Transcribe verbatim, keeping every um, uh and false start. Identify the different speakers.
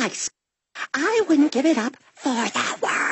Speaker 1: nice. I wouldn't give it up for the world.